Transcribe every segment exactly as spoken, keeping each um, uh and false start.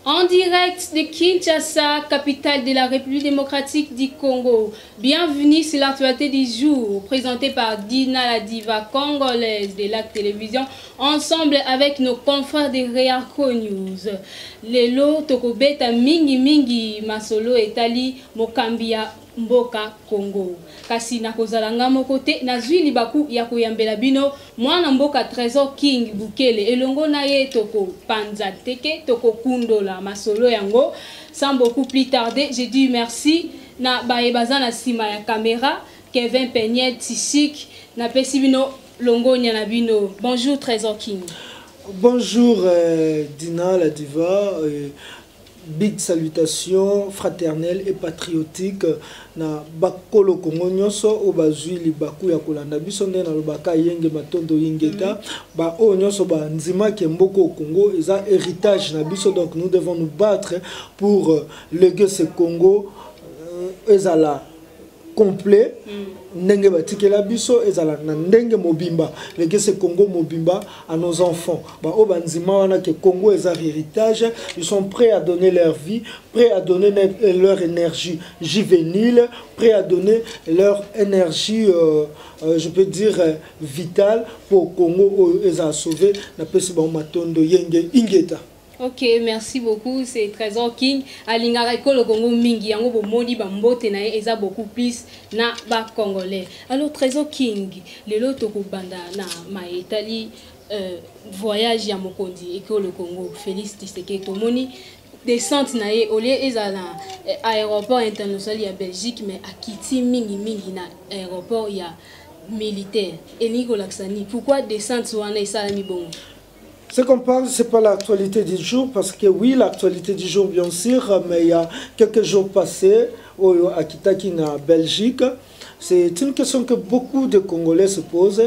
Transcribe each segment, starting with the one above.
En direct de Kinshasa, capitale de la République démocratique du Congo. Bienvenue sur l'actualité du jour, présentée par Dina la diva congolaise de la télévision, ensemble avec nos confrères de Réarco News. Lelo Tokobeta Mingi Mingi Masolo Etali Mokambia Mboka Congo. Kasi na kozalanga mokote na zwi libaku ya koyambela bino mwana mboka Trésor King Bukele elongo na ye toko panza teke toko kundola masolo yango. Sans beaucoup plus tarder, j'ai dit merci na baebaza na sima ya caméra Kevin Peignet Tishik na pesi bino longo nya na bino. Bonjour Trésor King. Bonjour euh, Dina la diva. Euh, Big salutations fraternelles et patriotiques na bakolo Congo nyonso o bazwi libaku ya kolanda biso nde na lobaka yenge matondo yingeta ba o nyonso ba nzima ke mboko Congo eza héritage na biso, donc nous devons nous battre pour euh, léguer ce Congo euh, ezala complet ndenge batikela biso ezala na ndenge mobimba léguer ce Congo mobimba à nos enfants ba o banzima wana ke Congo eza héritage, ils sont prêts à donner leur vie, prêts à donner leur énergie juvénile, prêts à donner leur énergie euh, euh, je peux dire euh, vitale pour Congo eza sauver na pesi ba matondo yenge ingeta. Ok, merci beaucoup. C'est Trésor King. Alingareko le Congo mingi yango bo modi ba mbote na eza beaucoup plus na ba congolais. Alors Trésor King, lelo toko banda na maetali euh, voyage ya mokondi eko le Congo Félix Tshisekedi tomoni descente na ye olé ezala aéroport international ya Belgique mais akiti mingi mingi na aéroport ya militaire. Et Nicolas Laksani, pourquoi descente wana esalami bongo? Ce qu'on parle, ce n'est pas l'actualité du jour, parce que oui, l'actualité du jour, bien sûr, mais il y a quelques jours passés, à Kitaki, en Belgique, c'est une question que beaucoup de Congolais se posent.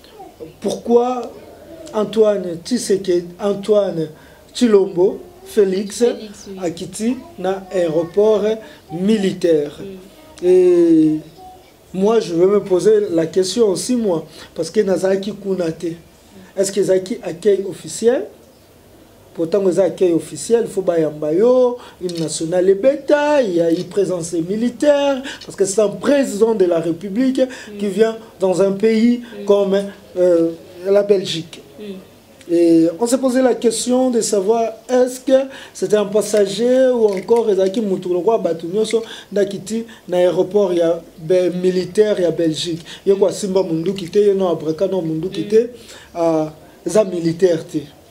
Pourquoi Antoine Tshisekedi, Antoine Tshilombo, Félix, Félix oui. a quitté l'aéroport militaire? Mm. Et moi, je vais me poser la question aussi, moi, parce que Nazaki Kounate. Est-ce qu'ils ont accueil officiel? Pourtant, ils ont accueil officiel. Il faut bayambayo, une nationale bêta, il y a une présence militaire, parce que c'est un président de la République mm. qui vient dans un pays mm. comme euh, la Belgique. Mm. Et on s'est posé la question de savoir est-ce que c'était un passager ou encore Ezaki Moutourwa Batunyoso d'Akiti dans l'aéroport militaire à Belgique. Il y a quoi Simba Mundu qui était, non Abraka non Mundu qui était à za militaire.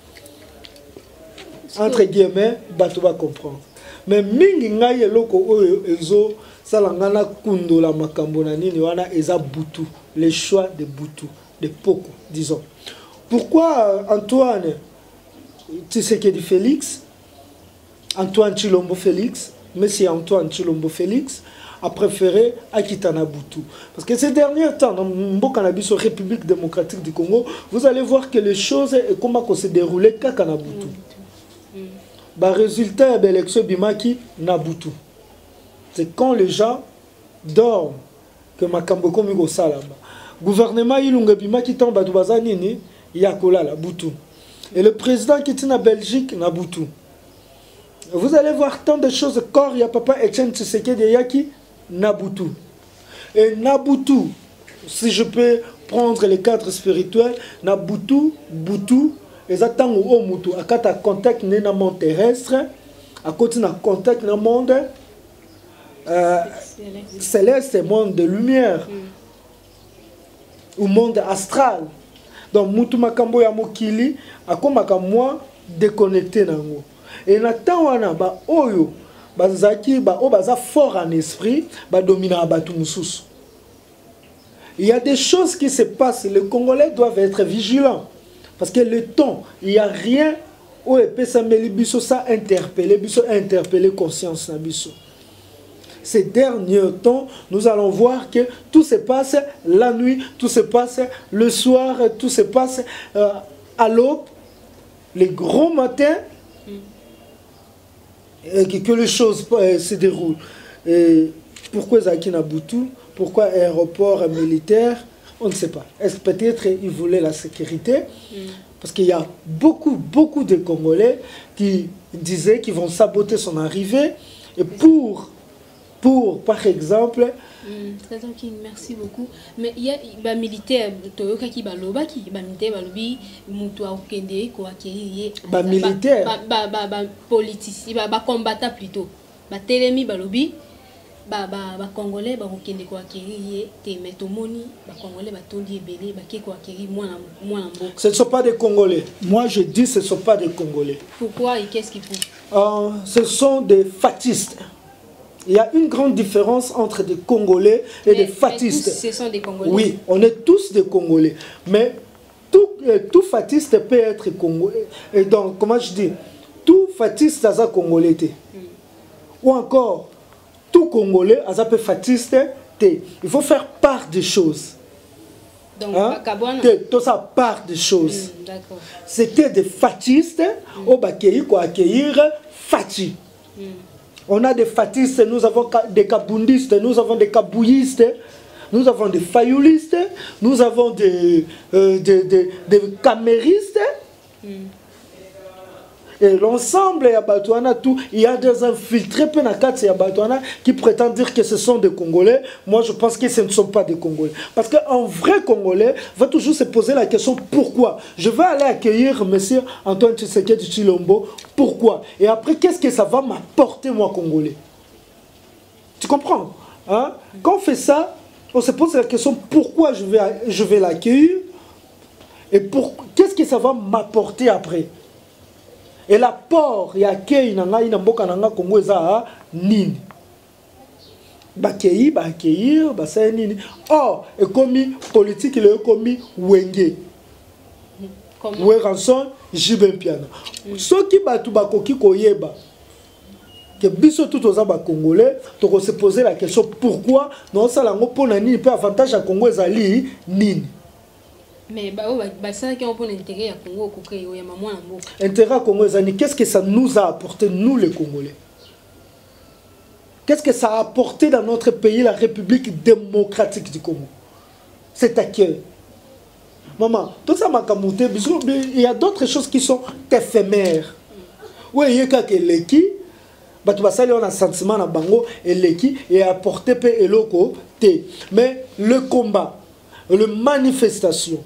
Entre guillemets, Batou va comprendre. Mais mingi ngaye loko oyo ezo salangana kundo la makambo na nini wana eza Butu, les choix de Butu, de Poko, disons. Pourquoi Antoine Tshisekedi Félix, Antoine Tshilombo Félix, Monsieur Antoine Tshilombo Félix a préféré Akitana Butu? Parce que ces derniers temps, dans la République démocratique du Congo, vous allez voir que les choses et comment se déroulaient Kakana Butu. Le résultat de l'élection Bimaki Nabutu. C'est quand les gens dorment que Makambo Komigo Salama. Gouvernement Ilunga Bimaki Tamba Dubazanini. Yakola la Boutou. Et le président qui est en Belgique, Naboutou. Vous allez voir tant de choses. Corps, il y a papa Etienne Tshisekedi Yaki, Naboutou. Et Naboutou, si je peux prendre les cadres spirituels, Naboutou, Boutou, et attendent au Moutou. À quand contact dans le monde terrestre, à côté d'un contact dans le monde euh, céleste, monde de lumière, mm. ou monde astral. Donc, Moutou Makambo ya Mokili, akomaka moi déconnecté nango. Et na tawana ba oyo bazaki ba o baza fort en esprit, ba domina abatu mususu. Il y a des choses qui se passent, les Congolais doivent être vigilants parce que le temps, il y a rien où epesa meli biso ça interpeller biso interpeller conscience na biso. Ces derniers temps, nous allons voir que tout se passe la nuit, tout se passe le soir, tout se passe euh, à l'aube, les gros matins, mm. et que, que les choses euh, se déroulent. Et pourquoi Zaki Nabutu? Pourquoi aéroport militaire? On ne sait pas. Est-ce peut-être qu'ils voulaient la sécurité? Mm. Parce qu'il y a beaucoup, beaucoup de Congolais qui disaient qu'ils vont saboter son arrivée. Et pour, pour par exemple... Mm, merci beaucoup. Mais il y a des militaires qui sont militaires qui sont militaires, politiciens, combattants plutôt. Télémi balobi, ba ba Congolais ba kokende ko acquérir te metomoni ba Congolais ba tondi ebele ba ke ko acquérir moi moi mboka. Ce ne sont pas des Congolais. Moi je dis ce ne sont pas des Congolais. Pourquoi et qu'est-ce qui prouve? euh, Ce sont des fatistes. Il y a une grande différence entre des Congolais et mais, des fatistes. Mais tous, ce sont des Congolais. Oui, on est tous des Congolais. Mais tout, euh, tout fatiste peut être Congolais. Et donc, comment je dis, tout fatiste est un Congolais. Mm. Ou encore, tout Congolais est un fatiste. Il faut faire part des choses. Donc, hein? Tout ça part des choses. Mm, c'était des fatistes mm. au Bakéi pour accueillir Fati. Mm. On a des fatistes, nous avons des kabundistes, nous avons des kabouillistes, nous avons des fayoulistes, nous avons des, euh, des, des, des caméristes. Mm. Et l'ensemble, il y a des infiltrés qui prétendent dire que ce sont des Congolais. Moi, je pense que ce ne sont pas des Congolais. Parce qu'un vrai Congolais va toujours se poser la question pourquoi. Je vais aller accueillir M. Antoine Tshisekedi Tshilombo. Pourquoi? Et après, qu'est-ce que ça va m'apporter, moi, Congolais? Tu comprends, hein? Quand on fait ça, on se pose la question pourquoi je vais, je vais l'accueillir et qu'est-ce que ça va m'apporter après? Et l'apport, il y a qui nanga ina mboka nanga Congo eza nini. Bakei, ba accueillir, ba sa nini. Or, et comme politique, il est comme wenge. Oué ranson, jiben piano. Ceux qui batu bakoki koyeba. Que biso tout aux aba congolais, to se poser la question pourquoi non ça la ngopona nini peut avantage à Congo ezali nini. Mais bah ça qui a un intérêt à Congo, intérêt à Congo, qu'est-ce que ça nous a apporté, nous les Congolais? Qu'est-ce que ça a apporté dans notre pays, la République démocratique du Congo? Cet accueil. Maman, tout ça m'a camouté, il y a d'autres choses qui sont éphémères. Oui, il y a quelques l'équipe, on a un sentiment dans bango et l'équipe et apporté pe eloko te. Mais le combat, le manifestation.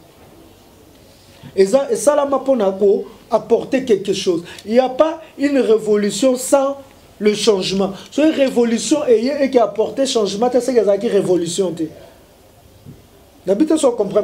Et ça, et ça là, pour apporter quelque chose. Il n'y a pas une révolution sans le changement. C'est une révolution et qui a apporté changement. C'est ce qui révolution. D'habitude, on comprend.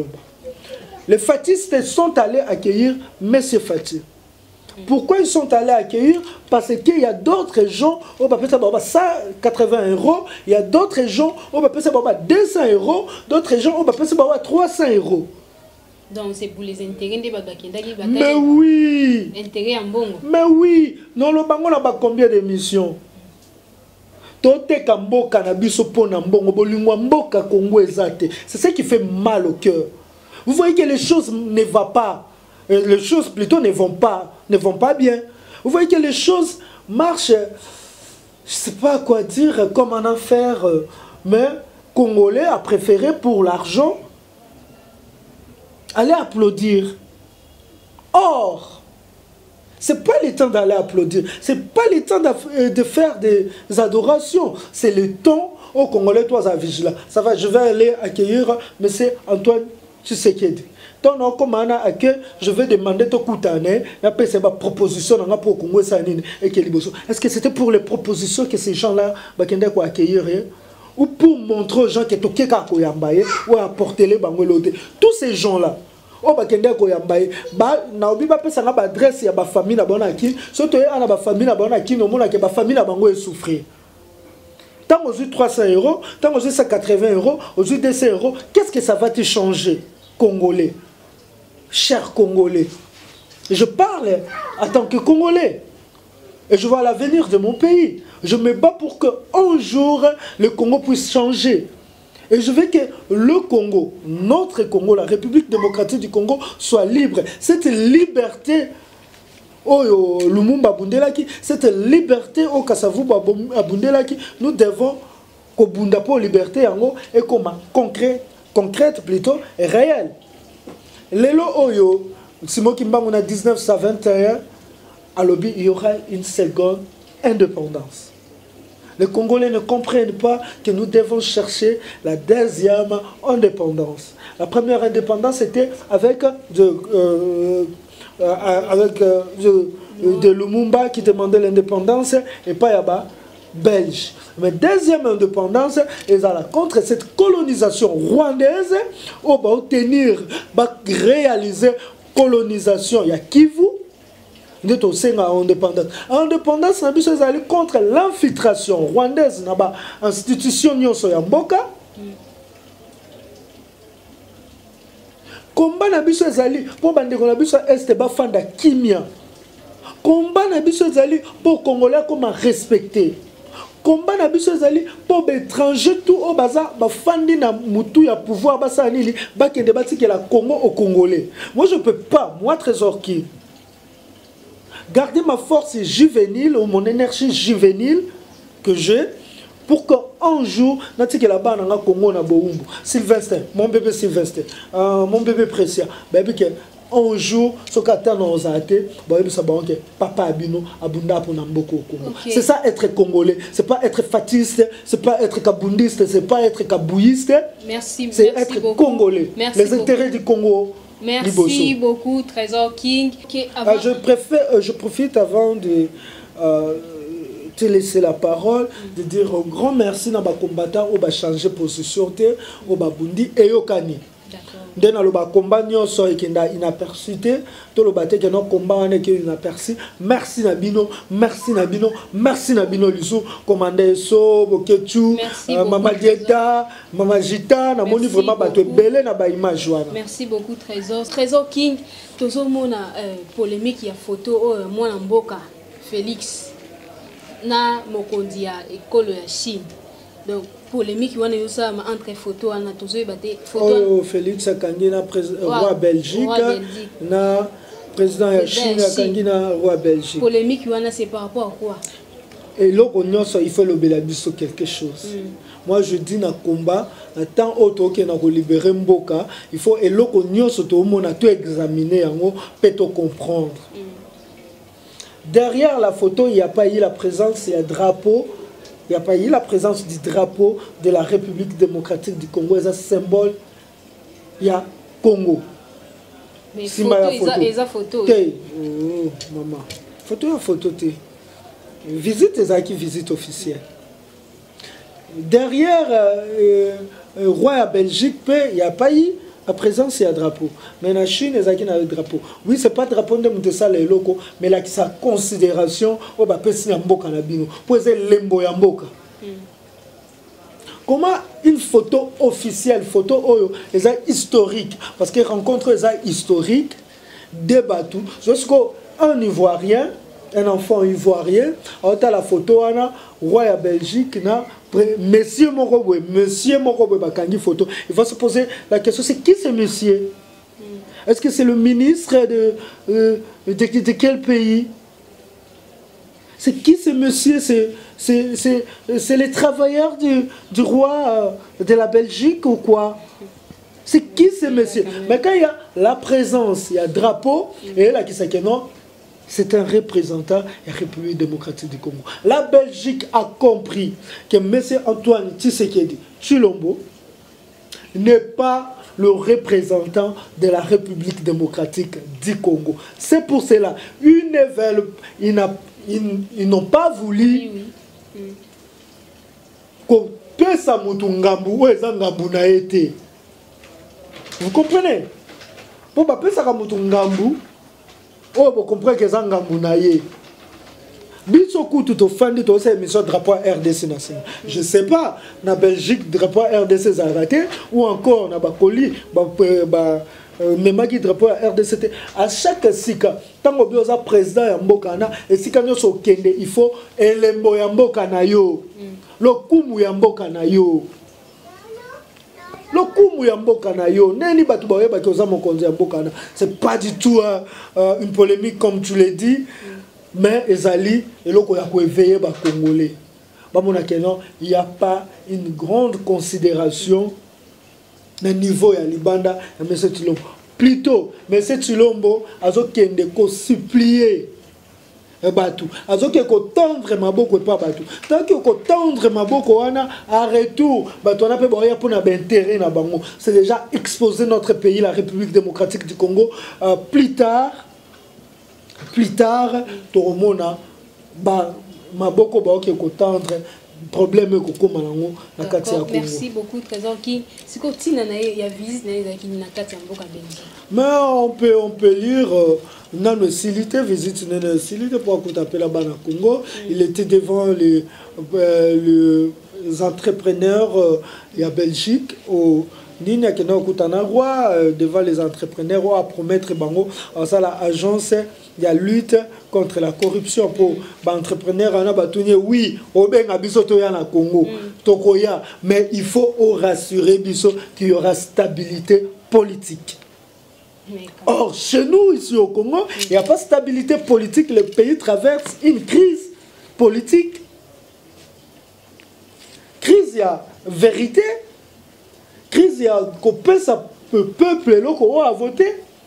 Les fatistes sont allés accueillir M. Fati. Pourquoi ils sont allés accueillir? Parce qu'il y a d'autres gens, on va payer cent quatre-vingts euros, il y a d'autres gens, on va payer deux cents euros, d'autres gens, on va payer trois cents euros. Donc c'est pour les intérêts de Babakindaki. Mais oui! Intérêt en bon. Mais oui! Non, le bango n'a pas combien d'émissions? C'est ce qui fait mal au cœur. Vous voyez que les choses ne vont pas. Les choses plutôt ne vont pas, ne vont pas bien. Vous voyez que les choses marchent, je ne sais pas quoi dire, comme en enfer, mais Congolais a préféré pour l'argent aller applaudir. Or, ce n'est pas le temps d'aller applaudir, ce n'est pas le temps de faire des adorations, c'est le temps au Congolais, toi, à vigilant. Ça va, je vais aller accueillir M. Antoine Tshisekedi. Donc, je vais demander tout coutané, c'est ma proposition pour le Congo. Est-ce que c'était pour les propositions que ces gens-là vont accueillir ou pour montrer aux gens que tout est ou apporter les bangolotés? Tous ces gens-là, au bakende ko yambaye ba na obi ba pesa nga ba adresse ya ba famille na bona ki soto ya na ba famille na bona ki no mona ke ba famille na bango e souffrir. Tant aux trois cents euros, tant aux cent quatre-vingts euros, aux deux cents euros, qu'est-ce que ça va te changer, Congolais? Chers Congolais, je parle en tant que Congolais et je vois l'avenir de mon pays. Je me bats pour qu'un jour le Congo puisse changer. Et je veux que le Congo, notre Congo, la République démocratique du Congo, soit libre. Cette liberté, oh, Lumumba Bundelaki, cette liberté au Kasavu Bundelaki, nous devons Kobunda pour liberté et comme concrète, concrète plutôt, et réelle. Lelo Oyo, Simon Kimbangu en mille neuf cent vingt et un, à l'Obi, il y aura une seconde indépendance. Les Congolais ne comprennent pas que nous devons chercher la deuxième indépendance. La première indépendance était avec de, euh, euh, avec euh, de, de Lumumba qui demandait l'indépendance et pas Yaba belge. Mais deuxième indépendance, ils allaient contre cette colonisation rwandaise pour obtenir, réaliser colonisation. Il y a Kivu. Nous sommes en indépendance. En indépendance, nous sommes allés contre l'infiltration rwandaise dans l'institution de Mboka. Combat na biso ezali pour bandeko na biso est bafanda kimia. Combat na biso ezali pour Congolais comme respecter. Combat na biso ezali pour étranger tout au baza bafandi na mutu ya pouvoir basa nili bakende batiki la Congo au Congolais. Moi je peux pas, moi Trésor qui garder ma force juvénile ou mon énergie juvénile que j'ai pour qu'un jour, je là-bas dans le Congo, na Boumbu. Sylvestre, mon bébé Sylvestre, euh, mon bébé Précia, bébé que un jour, ce qu'on attend dans les papa Abino, Abunda pour Namboko au Congo. Okay. C'est ça être congolais. C'est pas être fatiste, c'est pas être kabundiste, c'est pas être kabouiste. Merci, c'est merci être beaucoup. congolais. Merci les beaucoup. Intérêts du Congo. Merci beaucoup, Trésor King. Avant... Euh, je, préfère, euh, je profite avant de euh, te laisser la parole, mm. de dire un grand merci à nos combattants qui ont changé de position, au Babundi et au Kani. Dans le combat, nous sommes inaperçus. Tout le bâtiment que nous combat est inaperçu. Merci Nabino, merci Nabino, merci Nabino Lusso, commandant So, Bokechu, Maman Dieta, Maman Gita, na moni vraiment bateau belé na ba image. Merci beaucoup Trésor. Trésor King, toujours mon polémique il y a photo moi Mboka Félix na mokondi ya école ya Chine. Donc polémique wana yo ça entre photo ana tozo baté photo oh Félix akangi na roi Belgique na président ya Chine akangi na roi Belgique. Polémique wana c'est par rapport à quoi? Et là il faut le belabiso quelque chose. Mm. Moi je dis na combat tant auto que na libérer Mboka, il faut et loko nyonso to mona to examiner yango peut to comprendre. Mm. Derrière la photo, il n'y a pas eu la présence, il y a drapeau. Il n'y a pas eu la présence du drapeau de la République démocratique du Congo. C'est un symbole. Il y a Congo. Mais si photo, il y a photo. Oh, maman. Photo, il y a photo. Visite, c'est ça qui visite officielle. Derrière euh, euh, roi à Belgique, il n'y a pas eu la présence, il y a drapeau. Mais en Chine, il y a un drapeau. Oui, ce n'est pas le drapeau de Moutessa les locaux, mais là, sa considération, on va passer un mboka na bino. Pour essayer lembo ya mboka. Comment une photo officielle, photo oyo, est historique, parce que rencontre est historique, débat tout. Jusqu'un Ivoirien, un enfant ivoirien, on a la photo, on a roi à Belgique, na Monsieur Moroboé, Monsieur Moroboé, bakangi photo. Il va se poser la question, c'est qui ce monsieur? Mm. Est-ce que c'est le ministre de, euh, de, de quel pays? C'est qui ce monsieur? C'est les travailleurs du, du roi euh, de la Belgique ou quoi? C'est qui ce monsieur? Mais quand il y a la présence, il y a drapeau, mm. et là qui s'est non, c'est un représentant de la République démocratique du Congo. La Belgique a compris que M. Antoine Tshisekedi Tshilombo n'est pas le représentant de la République démocratique du Congo. C'est pour cela ils n'ont pas voulu oui, oui. qu'on puisse Ngambu ou Ngambu n'a été. Vous comprenez? Pour pas puisse Ngambu. Oh, vous comprenez que c'est un Ngambunaye. Bisoku tout au fin de tout ça, émission drapeau R D C national. Je ne sais pas, na Belgique, drapeau R D C arrêté, ou encore na Bakoli, même qui drapeau R D C. À chaque sika, tant que vous êtes président ya Mbokana, et si quand vous êtes Kende, il faut elembo ya Mbokana yo, le kumu ya Mbokana yo. Le kumu ya mboka na yo neni batu bawe ba koza mokonzi ya mboka na c'est pas du tout euh, euh, une polémique comme tu l'as dit mm. mais ezali eloko ya ko éveiller ba congolais ba mona kenon il y a pas une grande considération au niveau ya libanda ya monsieur Tshilombo plutôt mais c'est Tshilombo azokende ko supplier Batou. Azoke ko tendre maboko pa Batou. Tant que ko tendre maboko wana à retour, Batou on a pe boya pour na intérêt na bango. C'est déjà exposer notre pays, la République démocratique du Congo. Euh, plus tard, plus tard, Toromona ba maboko ba ok ko tendre problème ko koma nango na kati ya Congo. Merci beaucoup Trésor qui siko tina na ya visite na ezaki na kati ya mboka Belgique. Mais on peut on peut lire euh, non facilité visite non facilité pour qu'on t'appelle là-bas na Congo. Mm. Il était devant les euh, les entrepreneurs euh, il y a Belgique au Nina qui n'a aucun roi devant les entrepreneurs à promettre bango ça la agence il y a lutte contre la corruption pour les entrepreneurs on a battu oui au ben abiso to ya na Congo tokoya mais il faut rassurer biso qu'il y aura stabilité politique. Or chez nous ici au Congo il n'y a pas de stabilité politique, le pays traverse une crise politique, crise il y a vérité, crise il y a que ça peuple là qu'on a voté.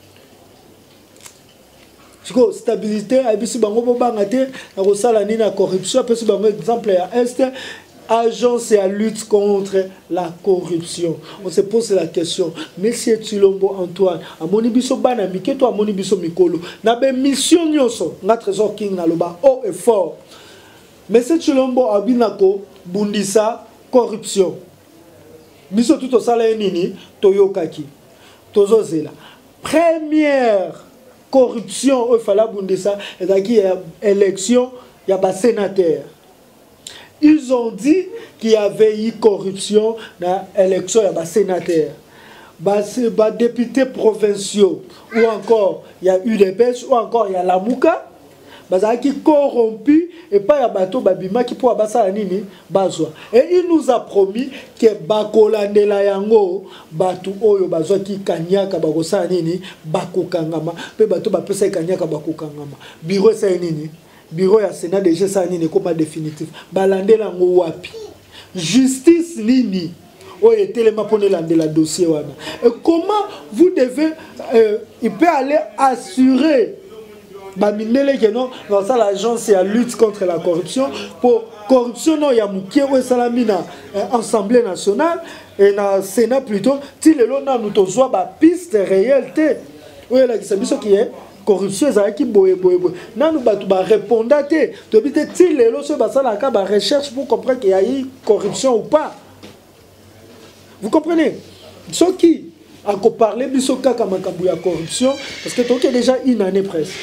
Stabilité, abisi bango bo bangate na kosala ni na corruption, pesi bango exemple ya est agence à lutte contre la corruption. On se pose la question, Monsieur Tshilombo Antoine, a moni biso bana miketo a moni biso mikolo na be mission nyonso na Trésor King na loba haut et fort. Monsieur Tshilombo abinako bundisa corruption. Biso tout osala nini toyokaki. Tozozela. Première corruption au fala bundisa et qui est élection il y a bas sénateur. Ils ont dit qu'il y avait eu corruption dans l'élection il y a bas sénateur. Bas bas députés provinciaux ou encore il y a eu des pêches ou encore il y a la Mouka. Bas qui corrompu et pas ya bateau babima qui pour abasa nini bazwa. Et il nous a promis que bakolandela yango batu oyo bazwa ki kanyaka bakosa nini bakokangama pe bato bapesa kanyaka bakokangama. Bureau ça nini bureau ya Sénat déjà ça nini comme définitif balandela ngo wapi justice nini oyo etelema pone landela dossier wana. Et comment vous devez euh, il peut aller assurer Baminele que non dans ça l'agence à lutte contre la corruption pour corruption non ya mukie ou salamina assemblée nationale et na Sénat plutôt ti lelo na nous tozwa ba piste réalité oui la kisabiso qui est corruption ça qui boye boye boye na nous batu ba répondre té to bité ti lelo so ba sala ka ba recherche pour comprendre qu'il y a eu corruption ou pas. Vous comprenez ce qui a ko parler biso kaka makambu ya corruption parce que toi déjà une année presque.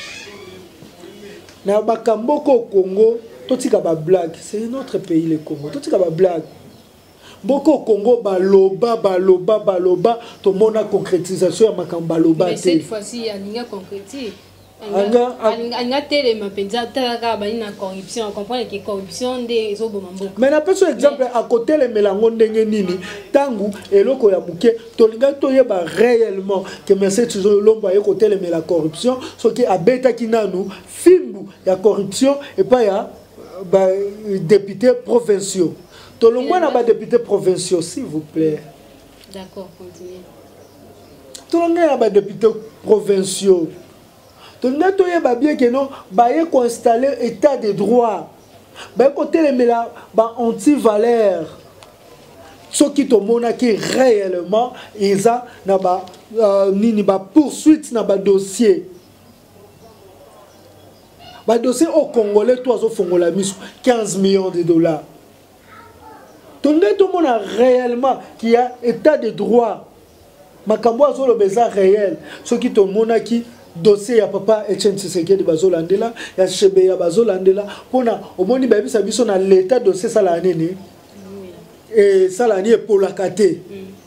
Na bakamboko Congo, totika ba blague, c'est notre pays le Congo. Totika ba blague. Boko Congo baloba baloba baloba to mona concrétisation ya makamba loba. Mais cette fois-ci il y a linga concrétise. Anga tele mapenza taka ba ina corruption, on comprend que corruption des obomambo. Mais na peso exemple à côté le melango ndenge nini tangu eloko ya muke to linga to yeba réellement que monsieur Tshilombo ya côté le la corruption ce qui abeta kinanu fimbu ya corruption et pas ya ba députés provinciaux. To longwa na ba députés provinciaux s'il vous plaît. D'accord, continuez. To longwa na ba députés provinciaux. Donc, nous avons bien que nous avons installé l'état de droit. Nous avons installé anti-valeur. Ce qui est réellement, ils ont poursuite dans le dossier. Le dossier au Congolais, quinze millions de dollars. Donc, nous avons réellement qu'il y a état de droit. Makambo azolo beza réel. Ce qui est dossier ya papa Etienne Tshisekedi bazolandela ya Chebe ya bazolandela pona omoni ba bisa biso na l'état dossier sala nini et sala ni pour la kate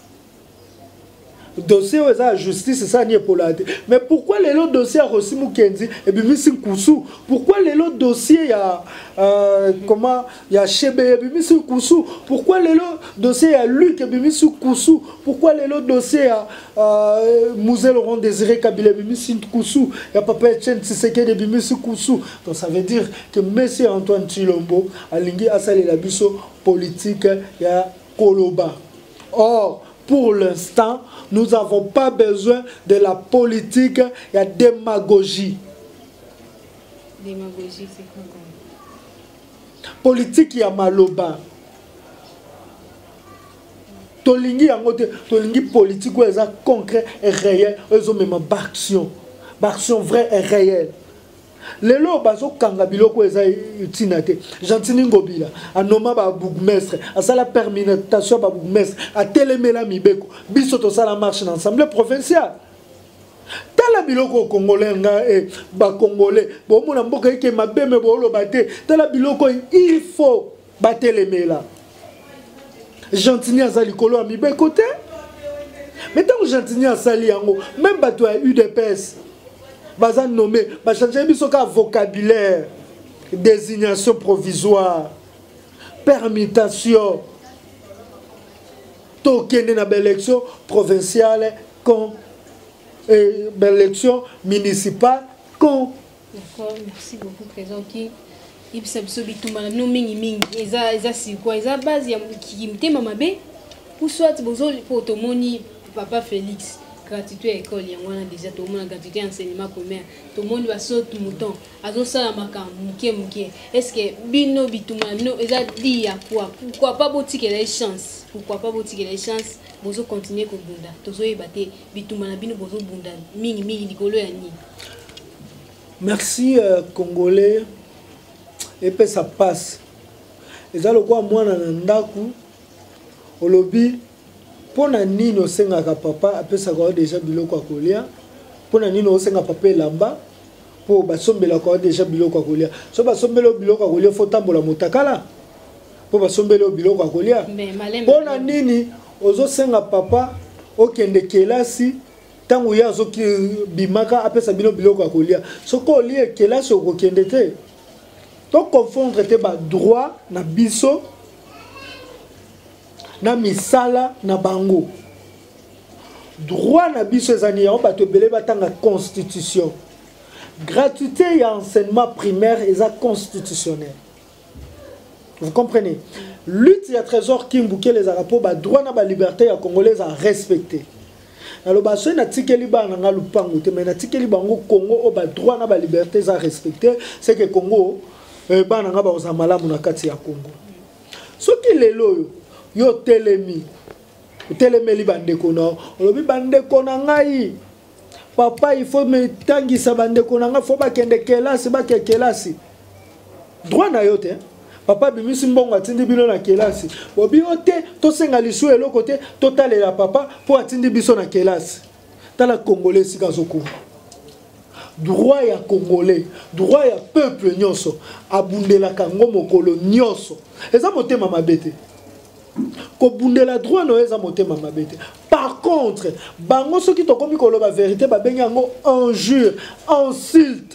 dossier aux la justice ça ni pour la mais pourquoi les autres dossiers à Rosimu Kenzi et Bimisi Kusu pourquoi les autres dossiers ya euh, comment ya Chebe et Bimisi Kusu pourquoi les autres dossiers à Luc et Bimisi Kusu pourquoi les autres dossiers à euh, Mouzé Laurent Désiré Kabila et Bimisi Kusu ya papa Etienne Tshisekedi et Bimisi Kusu. Donc ça veut dire que monsieur Antoine Tshilombo a lingi asali la biso politique ya Koloba. Or pour l'instant, nous n'avons pas besoin de la politique, il y a démagogie. Démagogie, c'est quoi? Politique, il y a maloba. Tolingi yango te, tolingi politique où ils sont concret et réel, ils ont même d'action, d'action vraie et réelle. Les lois baso kanga biloko eza utinate. Jantini ngobila, anoma ba bourgmestre, a ça la permutation ba bourgmestre, a télémela mibeko, biso to ça la marche dans l'assemblée provinciale. Tala biloko congolais nga e ba congolais, bo mona mboka yeke mabeme bo lo bate, tala biloko il faut ba télémela. Jantini azali kolo amibe côté. Mais tant que Jantini azali yango, même bato a U D P S, bazan nommé, ba changer biso ka vocabulaire, désignation provisoire, permutation. Tokende na élection provinciale con et élection municipale con. D'accord, merci beaucoup président qui il s'abso bituma no mingi mingi eza eza si quoi eza base ya kimte mama be pour soit bozo pour tomoni papa Félix gratuité école ya wana déjà to mona gratuité enseignement primaire to moni ba so tout mouton azo sala makambo muke muke est-ce que bino bituma no eza di ya quoi pourquoi pas botike la chance pourquoi pas botike la chance bozo continuer ko bunda tozo yebate bituma na bino bozo bunda mingi mingi likolo ya ni. Merci euh, Congolais. Et puis ça passe. Et ça le quoi moi na ndaku au lobby pour na nino senga ka papa après ça ko déjà biloko akolia pour na nino senga papa lamba pour ba sombela ko déjà biloko akolia so ba sombela biloko akolia faut tambola motakala pour ba sombela biloko akolia pour na nini ozo senga papa okende kelasi tango ya zo ki bimaka après ça bino biloko akolia so ko lie kelasi okende te. Donc confondre te ba droit na biso na misala na bango. Droit na biso ezani ya ba to belé batanga constitution. Gratuité et enseignement primaire est constitutionnel. Vous comprenez? Lutte ya trésor Kimbuke les arapos ba droit na ba liberté ya congolaise à respecter. Alors ba so na tikeli ba na lupango te mais na tikeli bango Congo o ba droit na ba liberté à respecter c'est que Congo ba na ba oza malamu na kati ya Congo. Soki lelo yo telemi telemeli bandeko na olobi bandeko na ngai papa il faut me tangisa bandeko na ngai faut ba kende kelasi ba ke kelasi droit na yo te papa bimisi mbongo atindi bino na kelasi obi ote to senga lisu eloko te totalela papa po atindi biso na kelasi tala congolais sika zoko. Droit ya congolais, droit ya peuple nyonso abundela kango mokolo nyonso eza motema mabete ko bundela droit no eza motema mabete. Par contre bango soki tokomi koloba vérité ba benga ngo injure insulte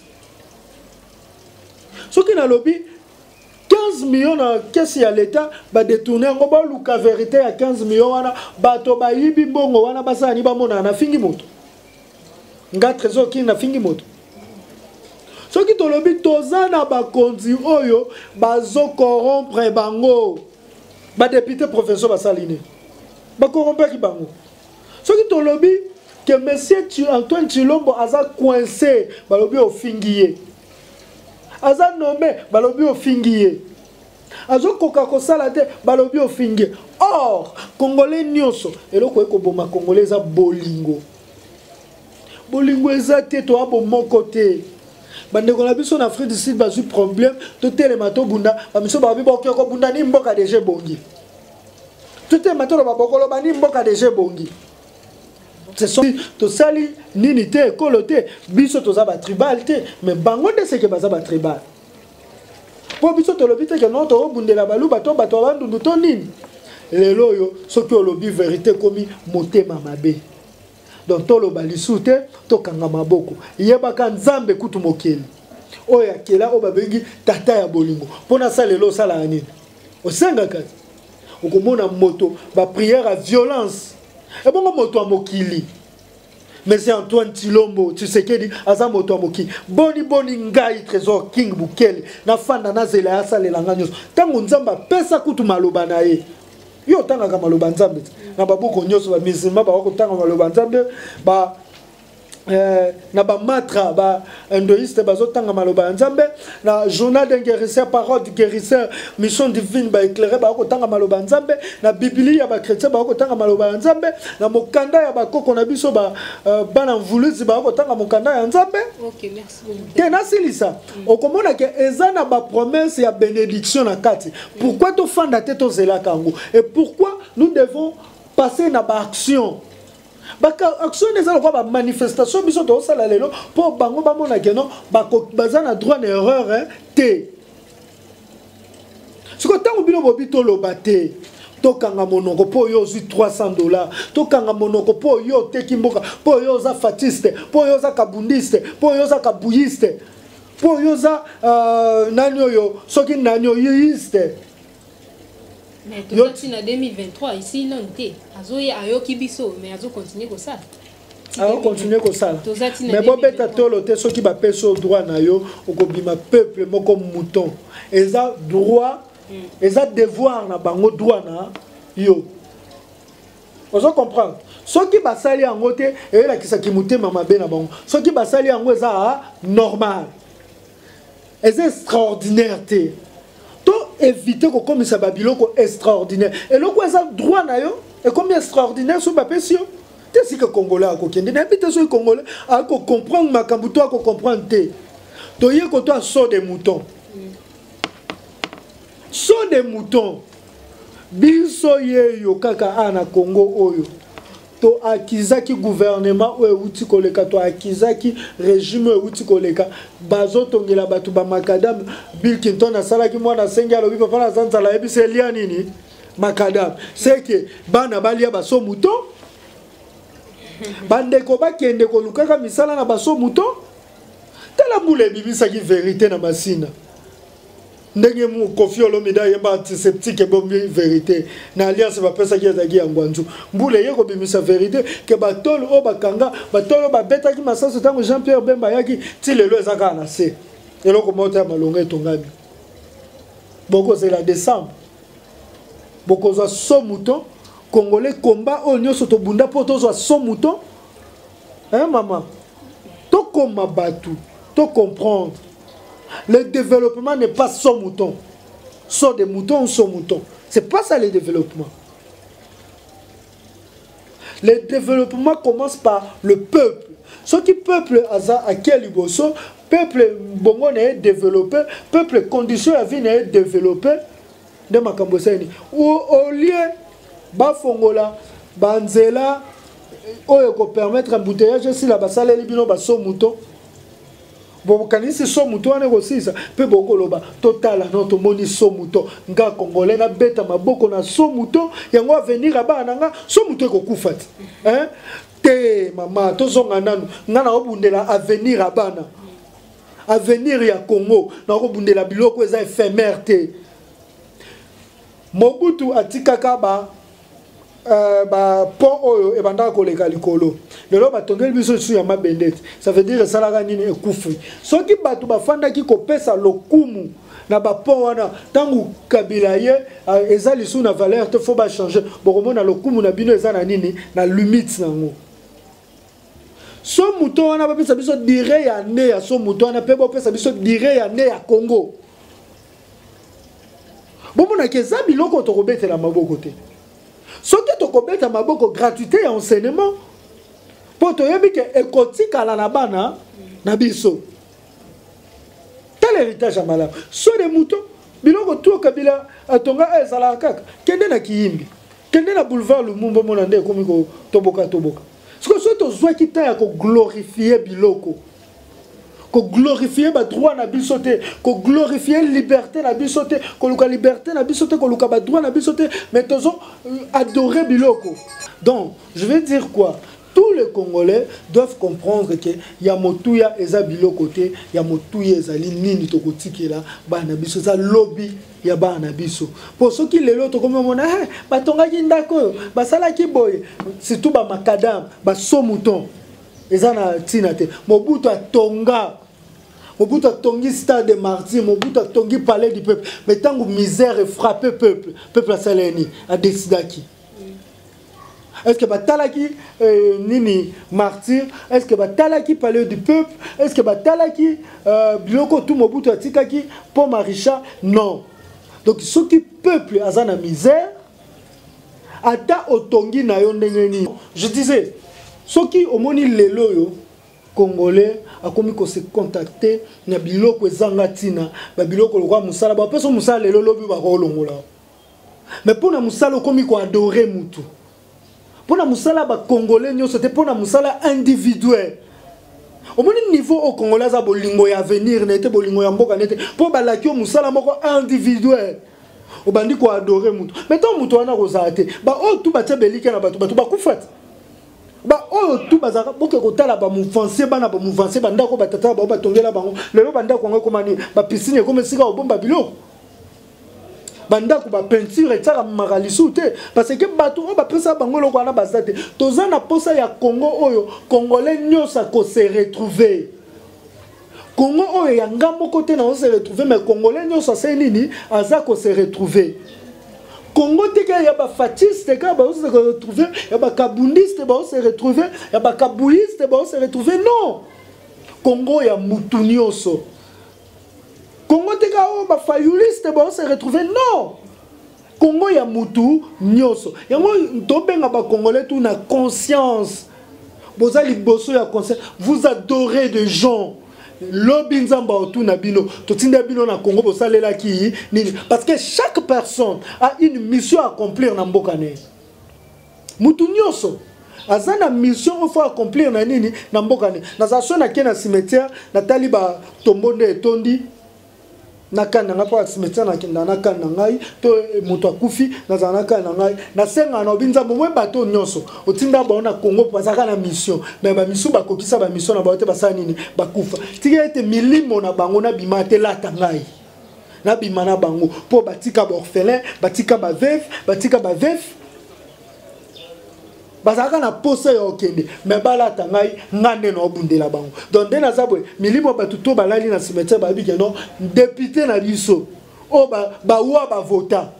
soki na lobi quinze millions na caisse ya l'état ba détourner ngo ba luka vérité ya quinze millions wana bato ba yibi mbongo wana basani ba mona na fingi moto nga trésor ki na fingi moto. Ce qui te lobi tozana ba konzi oyo bazo corrompre bango ba député professeur basaline ba corrompre ki bango. Ce qui te lobi que monsieur Antoine Tshilombo aza coincé ba lobi ofingiye aza nommé ba lobi ofingiye azo koka ko sala te ba lobi ofingiye. Or congolais nyonso eloko eko boma congolais za bolingo bolingo eza te to abo moko te. Bandeko na biso na Afrique du Sud bazu problème to telemato bunda ba miso ba bi bokyo ko bunda ni mboka deje bongi to telemato ba bokolo ba ni mboka deje bongi c'est so to sali nini te kolote biso to za ba tribal te mais bango de ce que baza ba tribal po biso to lobite que non to bundela balu bato bato bandu to nini lelo yo soki olobi vérité komi motema mabe. Donc tolo balisute to kanga maboko yebaka nzambe kutu mokeli oya kela obabengi tata ya bolingo pona salelo sala nini osenga kati okomona moto ba prière à violence e bongo moto a mokili Monsieur Antoine Tshilombo Tshisekedi aza moto a mokili boni boni ngai trésor King Bukele na fanda na zela ya salela nganyos tango nzamba pesa kutu maloba na ye yo tanga kama maloba nzambe na baboko nyoso ba musulman ba ko tanga maloba nzambe ba Euh, na ba matra ba hindoïste bazotanga maloba nzambe na journal d'un guérisseur parole du guérisseur mission divine ba éclairer ba ko tanga maloba nzambe na biblia ya ba chrétien ba ko tanga maloba nzambe na mokanda ya ba koko na biso ba uh, bana mvuluzi ba ko tanga mokanda ya nzambe. OK, merci beaucoup. Ke na silisa mm. okomona ke ezana ba promesse ya bénédiction na kati. Pourquoi to fanda te to zela kango et pourquoi nous devons passer na ba action. Baka action ezala kwa ba manifestation biso to sala lelo po bango ba mona keno ba bazana droit na erreur hein te siko tango bino bobito lo bate to kanga monoko po yo zui trois cents dollars to kanga monoko po yo teki mboka po yo za fatiste po yo za kabundiste po yo za kabuyiste po yo za uh, nanyo yo soki nanyo yiste. Mais tout ça en deux mille vingt-trois ici non té azoye ayo kibiso mais azo continuer comme ça azo continuer comme ça mais bon beta tolo te soki ba peso droit na yo okobima peuple moko mouton eza droit eza devoir na bango droit na yo ozo comprendre soki basali yango te e la kisaki mutema mabe na bango soki basali yango eza normal eza extraordinaire te éviter que comme ça babiloko extraordinaire et le quoi ça droit na yo et combien extraordinaire sur ba pesio te si que congolais a ko kende na bité so congolais a ko comprendre makambu to a ko comprendre te to ye ko to so des moutons so des moutons biso ye yo kaka ana Congo oyo to akizaki gouvernement ou euti koleka to akizaki régime ou euti koleka bazo tongela batu ba makadam Bill Clinton asalaki mwana sengi alobi papa na zanza la ebise lia nini makadam c'est que bana balia baso mouton bande ko bakende ko lukaka misala na baso mouton tala mbule bibisa ki vérité na masina ndenge mu Koffi Olomide yemba antiseptique bombi vérité na alliance ba pesa ki ezaki ya ngwanzu mbule yeko bimisa vérité ke batolo o bakanga batolo ba beta ki masaso tango Jean-Pierre Bemba yaki ti lelo ezaka na se eloko mota malonga etongami boko c'est la décembre boko za so mouton congolais combat o nyoso to bunda poto zo so mouton hein maman to koma batu to comprendre. Le développement n'est pas son mouton. Soit des moutons ou son mouton. C'est pas ça le développement. Le développement commence par le peuple. Ce qui peuple à quel niveau peuple bongo n'est développé, peuple condition à vie n'est développé de Makamboseni. Ou au lieu bafongola, banzela, oyo ko permettre un bouteillage si la basale libino ba son mouton. Bon, quand il se so mouton on aussi ça peut beaucoup loba total notre moni so mouton nga congolais na beta maboko na so mouton yango venir aba nanga so mouton ko kufat hein te mama tozonga nanu nga na obundela avenir abana avenir ya Congo na obundela biloko eza éphémère te Mobutu atikaka ba Euh, bah pont oyo e banda ko leka likolo lelo batongeli biso su ya mabendete ça veut dire salaka nini ekufi soki batu bafanda ki kopesa lokumu na ba pont wana tangu Kabila ye uh, eza lisu na valeur te faut ba changer bokomona lokumu na bino eza na nini na limite nango so muto wana ba pesa biso dire ya ne ya so muto wana pe bo pesa biso dire ya ne ya Congo bomona ke za biloko to kobetela maboko te. Ce qui est au beta maboko gratuité et enseignement pour te dire que écotique à la nabana nabiso tel héritage à malade sur les moutons biloko tout Kabila atonga ezala kaka kende na kiyimbi kende na boulevard Lumumba monande komi ko toboka toboka ce que soit ozwa kita ya ko glorifier biloko ko glorifier ba droit na bisoté ko glorifier liberté na bisoté ko luka liberté na bisoté ko luka ba droit na bisoté mais tozo adorer biloko. Donc je vais dire quoi, tous les Congolais doivent comprendre que ya motuya eza biloko te ya motuya ezali nini tokotikela bana biso za lobby ya bana biso pour ceux qui les loto comme mona eh batonga ki ndako basala ki boye surtout ba makadam ba so mouton ezana tina te Mobutu atonga Mobutu a tongi stade de martyrs, Mobutu a tongi palais du peuple. Mais tant que misère est frappé peuple, peuple a saleni, a décidé qui. Est-ce que Batalaki euh, Nini martyr? Est-ce que Batalaki palais du peuple? Est-ce que Batalaki euh, Biloko tout Mobutu a tikaki pour Marisha? Non. Donc ce qui peuple a la misère, ata otongi na yo ndengeni. Je disais, ce qui au moni lelo yo Congolais a commis qu'on se contacter na biloko ezanga tina ba biloko lokwa musala ba peso musala lelo lobi ba kolongola. Mais pour na musala commis ko adorer mutu. Pour na musala ba Congolais nyo c'était pour na musala individuel. Au moins niveau au Congolais za bolingo ya venir n'était bolingo ya mboka n'était pour balaki o musala moko individuel. O bandi ko adorer mutu. Mais tant mutu wana ko zaate ba o tout ba tebelika na batu batu ba kufat. Ba oh tout bazaka boke kotala ba mouvance bana ba mouvance banda ko batata ba batongela bango lelo banda ko ngomani ba piscine comme sika obomba biloko banda ko ba peinture etaka magalisu te parce que bato ba pesa bango loko na bazate tozana posa ya Congo oyo congolais nyosa ko se retrouver Congo oyo ya ngambo côté na on se retrouver mais congolais nyosa c'est nini aza ko se retrouver Congo tika ya ba fatiste ka ba se retrouver ya ba kabundiste ba se retrouver ya ba kabouiste ba se retrouver non Congo ya mutunioso Congo tika o ba fayuliste ba se retrouver non Congo ya mutu nyoso yango tobenga ba congolais tout na conscience bozali boso ya conscience vous adorez des gens Lobi nzamba otuna bino totinda bino na Congo bosalela ki nini parce que chaque personne a une mission à accomplir na mboka ne mutu nyoso azana mission faut accomplir na nini na mboka ne na zaso na kena cimetière na taliba tombonde etondi na kana nga pa cimetière na kenda na kana ngai to mutu akufi na zana kana ngai na senga na obinza bomwe bato nyoso otinda ba na Congo pasaka na mission mais ba mission ba kokisa ba mission na ba te basana nini bakufa tika ete milimo na bango na bimate lata ngai na bimana bango po batika ba orphelin batika ba veuf batika ba veuf bazaka na posa ya okende mais balata ngai ngande no bundela bango donc dena zabwe milimo batuto balali na cimetière babi ke non député na biso o ba ba wa ba vota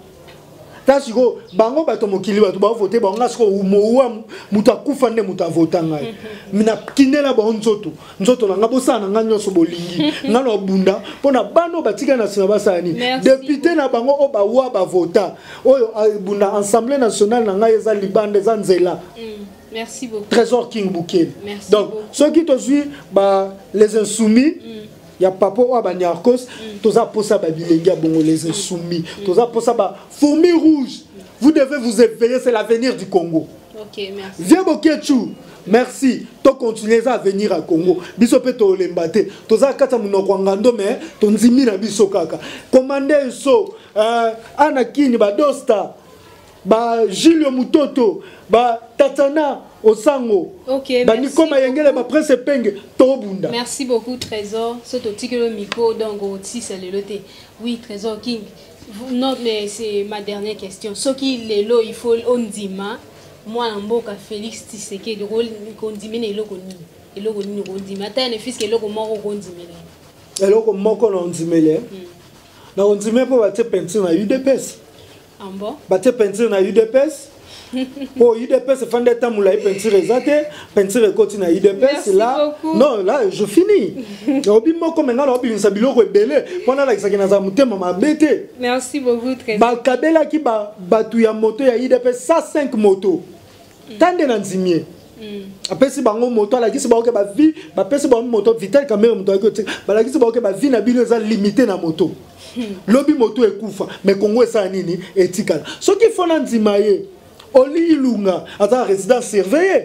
tasiko bango bato mokili bato ba voter bango ngasiko umowa mutakufa nde mutavota ngai mina kinela ba nzoto nzoto na ngabosa na nganyo so bolingi ngalo bunda pona bano batika na sima basani député na bango o ba wa ba vota oyo bunda assemblée nationale na ngai eza libande za nzela. Merci beaucoup. Trésor King Bouquet. Donc ceux qui te suivent bah les insoumis il y a papa ou abanyarkos toza posa ba bilenga bongo les insoumis toza posa ba fourmi rouge vous devez vous éveiller c'est l'avenir du Congo. OK, merci. Viens Bokechu. Merci. To continuer à venir à Congo. Biso pe to lembate. Toza kata munoko ngando mais to nzimi na biso kaka. Commander so euh Anakini ba Dosta ba Julio Mutoto ba Tatana Osango. OK, ba Nikoma Yengele ba Prince Penge Tobunda. Merci beaucoup Trésor. Ce toti le micro donc aussi c'est le loté. Oui Trésor King. Non mais c'est ma dernière question. Ce qui les lo il faut on dima moi mboka Félix Tshisekedi rôle kondimene eloko ni eloko ni kondima ta ne fils que eloko moko kondimele eloko moko na ndimele na ondime po bate peinture na U D P S ambo bate peinture na U D P S po U D P S fande ta mula peinture ezate peinture ekoti na U D P S là non là je finis obi moko menga na obi nsabiloko ebele pona la kisaki na za mutema mabete. Merci beaucoup très ba kabela ki ba batu ya moto ya U D P S cent cinq motos tande na nzimie apesi bango moto ala kisi ba oke ba vie ba pesi bango moto vital camera moto akoti ba la kisi ba oke ba vie na bino za limité na moto lobi moto ekufa mais Congo esa nini etikala soki fona nzima ye Oli Ilunga ata résidence surveillée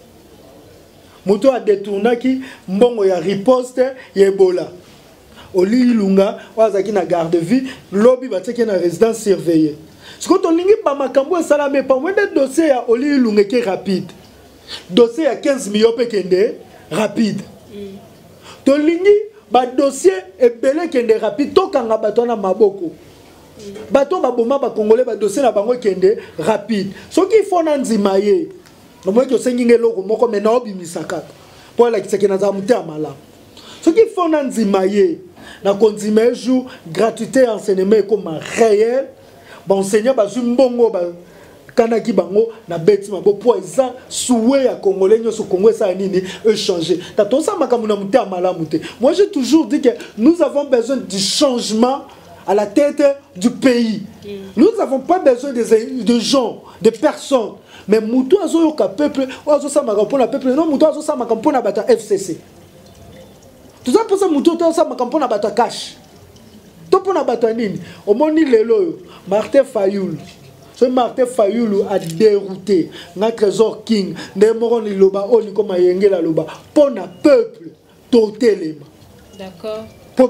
moto a détournaki mbongo ya riposte ya Ebola Oli Ilunga wazaki na garde vie lobi bateki na résidence surveillée siko to lingi ba makambo esala me pa wende dossier ya Oli Ilunga ki rapide dossier ya quinze millions pe kende rapide to lingi ba dossier ebele kende rapide to kanga bato na maboko bato ba boma ba congolais ba dossier na bango kende rapide soki faut na nzima ye no mo ke sengi ngelo ko moko mena obimisaka pour la kiseke na za muté amala Ce qui faut dans Zimaye, na konzime jour gratuité enseignement comme réel, ba enseignant ba zumbongo ba kanaki bango na beti mabo po eza souhait ya congolais nyoso Congo ça nini échanger. Ta to ça makambo na muté malamu te. Moi j'ai toujours dit que nous avons besoin du changement à la tête du pays. Mm. Nous n'avons pas besoin de, de gens, de personnes. Mais Moutou Azo Yoka peuple, Azo Samakampon la peuple, non Moutou Azo Samakampon la bata F C C. Tout ça pour ça Moutou Azo Samakampon la bata cash. Tout pour la bata nini. Au moni lelo, Martin Fayoul. Ce Martin Fayoul a dérouté notre trésor king. Nemoron liloba, oni comme yenge la loba. Pour na peuple, totalement. D'accord.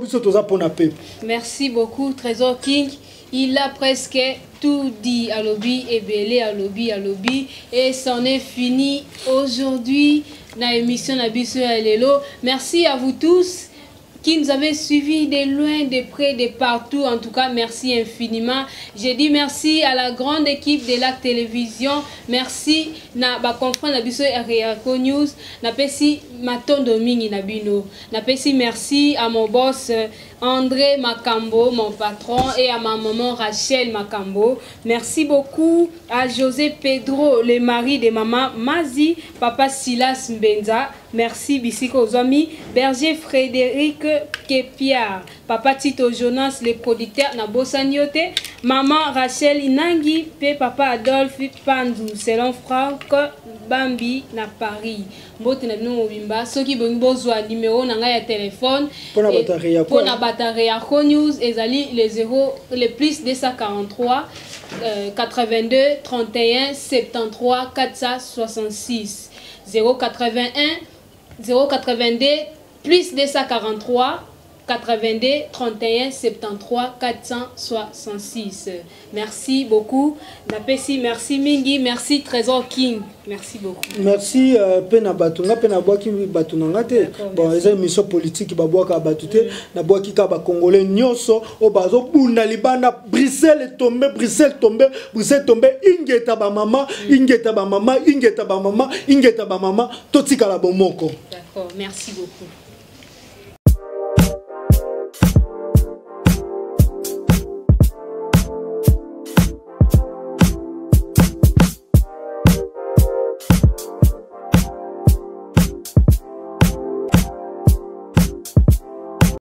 Merci beaucoup, Trésor King. Il a presque tout dit à lobby et belé à lobby à lobby et c'en est fini aujourd'hui dans l'émission Nabiso Alelo. Merci à vous tous qui nous avez suivis de loin, de près, de partout. En tout cas, merci infiniment. J'ai dit merci à la grande équipe de la télévision. Merci na ba confrère na biso Ariako News. Na pesi matondo mingi na bino. Na pesi merci à mon boss André Makambo, mon patron, et à ma maman Rachel Makambo. Merci beaucoup à José Pedro, le mari de maman Mazi, papa Silas Mbenza. Merci Bissiko Zomi, Berger Frédéric Kepia, papa Tito Jonas, le producteur na Bossaniote, maman Rachel Inangi, pe papa Adolphe Pandou, selon Franck Bambi na Paris. Mbote na bino mobimba, soki bongi bozwa numéro na ngai ya téléphone pour la batterie ya pour la batterie ya News ezali les zéro les plus deux cent quarante-trois euh, quatre-vingt-deux trente et un soixante-treize quatre cent soixante-six zéro quatre-vingt-un zéro quatre-vingt-deux plus deux cent quarante-trois quatre-vingt-deux trente et un soixante-treize quatre cent soixante-six. Merci beaucoup. Napesi, merci Mingi, merci Trésor King. Merci beaucoup. Merci Pena Batunga, Pena Boaki Batunanga. Bon, les émissions politiques Baboaka Batute, Naboaki Kaba Congolais Nyoso, Obazo Bunda Libana, Bruxelles est tombé, Bruxelles tombé, Bruxelles tombé, Ingeta ba mama, Ingeta ba mama, Ingeta ba mama, Ingeta ba mama, Totika la Bomoko. D'accord, merci beaucoup.